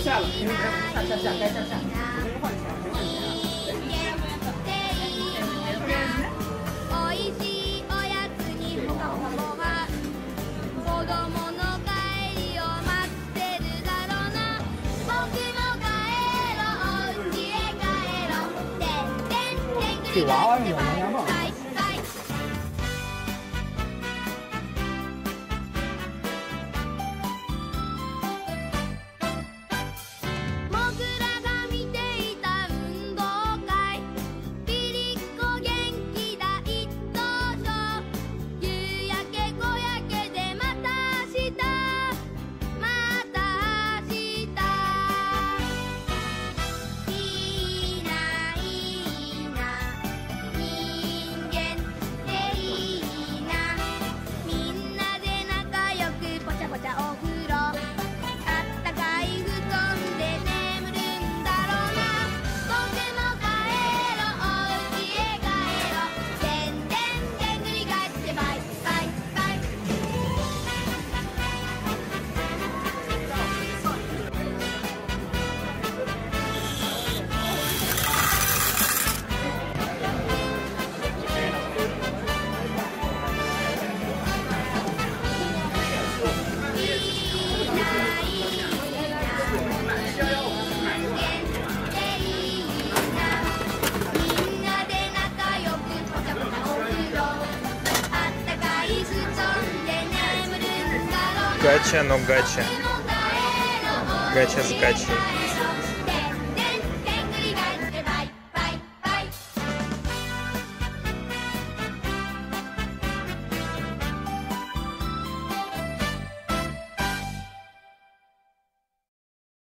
下了，下，该下。我给你换钱，没换钱啊。 おいしいおやつにほかほかご飯子供の帰りを待ってるだろうな僕も帰ろうお家へ帰ろうてんてんてんぐり返ってバイバイ僕らが見ていた運動会ピリッコ元気だ一等賞夕焼け小焼けでまた明日また明日いいないいな人間っていいなみんなで仲良くぽちゃぽちゃお風呂あったかい布団で眠るんだろうな僕も帰ろうお家へ帰ろうでんでんでんぐり返ってバイバイバイいいないいな人間っていいなみんなで仲良くぽちゃぽちゃお風呂あったかい布団で眠るんだろうな Гача, но гача. 僕も帰ろう Гача с гачей. 帰ろう